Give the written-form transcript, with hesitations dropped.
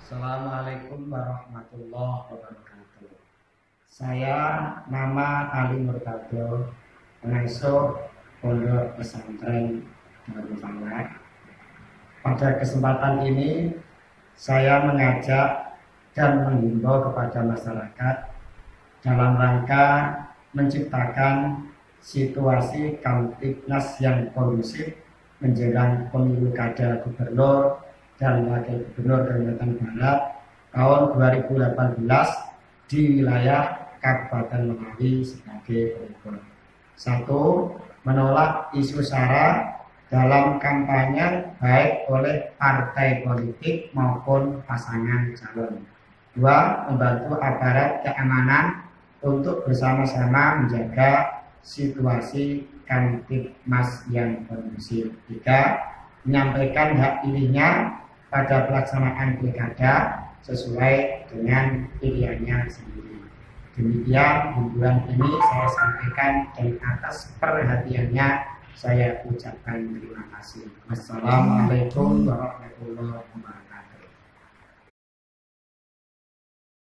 Assalamualaikum warahmatullahi wabarakatuh. Saya nama Ali Murtado, pengasuh Pondok Pesantren Darul Falak. Pada kesempatan ini saya mengajak dan menghimbau kepada masyarakat dalam rangka menciptakan situasi Kamtibnas yang kondusif menjelang pemilu kada gubernur dan wakil gubernur Kalimantan Barat tahun 2018 di wilayah Kabupaten Melawi sebagai berikut. 1. Menolak isu SARA dalam kampanye baik oleh partai politik maupun pasangan calon. 2. Membantu aparat keamanan untuk bersama-sama menjaga situasi Kamtibnas yang kondusif. 3. Menyampaikan hak pilihnya pada pelaksanaan pilkada sesuai dengan pilihannya sendiri. Demikian himbauan ini saya sampaikan, dan atas perhatiannya saya ucapkan terima kasih. Wassalamualaikum warahmatullahi wabarakatuh.